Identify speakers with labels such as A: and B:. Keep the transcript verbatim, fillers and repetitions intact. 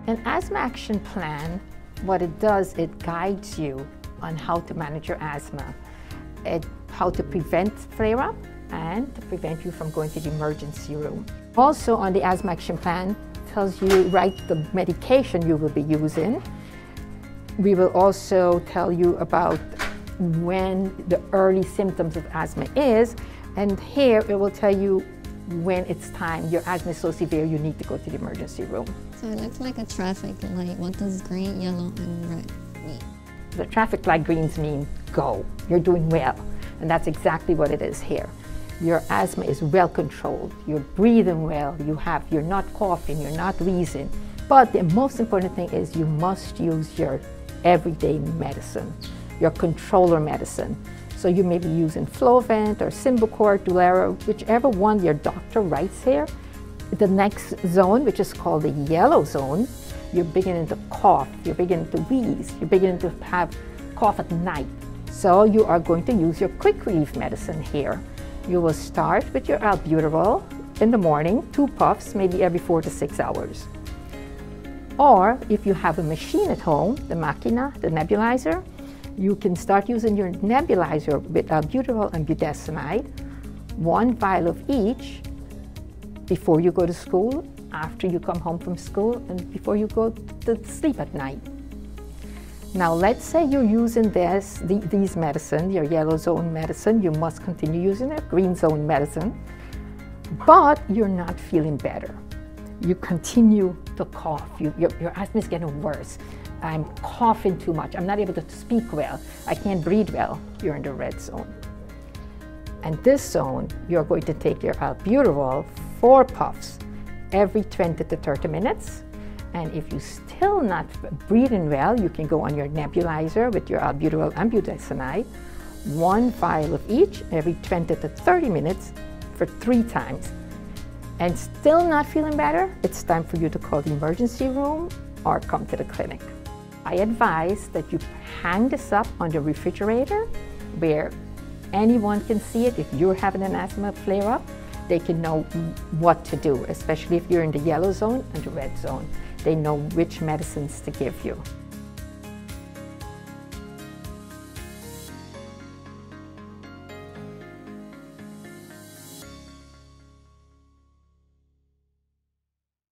A: An Asthma Action Plan, what it does, it guides you on how to manage your asthma, it, how to prevent flare-up, and to prevent you from going to the emergency room. Also on the Asthma Action Plan, tells you right the medication you will be using. We will also tell you about when the early symptoms of asthma is, and here it will tell you when it's time, your asthma is so severe you need to go to the emergency room.
B: So it looks like a traffic light. What does green, yellow, and red mean?
A: The traffic light greens mean go, you're doing well, and that's exactly what it is here. Your asthma is well controlled, you're breathing well, you have, you're not coughing, you're not wheezing. But the most important thing is you must use your everyday medicine, your controller medicine. So you may be using Flovent or Symbicort, Dulera, whichever one your doctor writes here. The next zone, which is called the yellow zone, you're beginning to cough, you're beginning to wheeze, you're beginning to have cough at night. So you are going to use your quick relief medicine here. You will start with your albuterol in the morning, two puffs, maybe every four to six hours. Or if you have a machine at home, the Machina, the nebulizer, you can start using your nebulizer with albuterol and budesonide, one vial of each, before you go to school, after you come home from school, and before you go to sleep at night. Now let's say you're using this, the, these medicine, your yellow zone medicine, you must continue using it, green zone medicine, but you're not feeling better. You continue to cough, you, your, your asthma is getting worse. I'm coughing too much, I'm not able to speak well, I can't breathe well, you're in the red zone. And this zone, you're going to take your albuterol, four puffs, every twenty to thirty minutes. And if you're still not breathing well, you can go on your nebulizer with your albuterol and budesonide, one vial of each every twenty to thirty minutes for three times. And still not feeling better, it's time for you to call the emergency room or come to the clinic. I advise that you hang this up on the refrigerator where anyone can see it. If you're having an asthma flare-up, they can know what to do, especially if you're in the yellow zone and the red zone. They know which medicines to give you.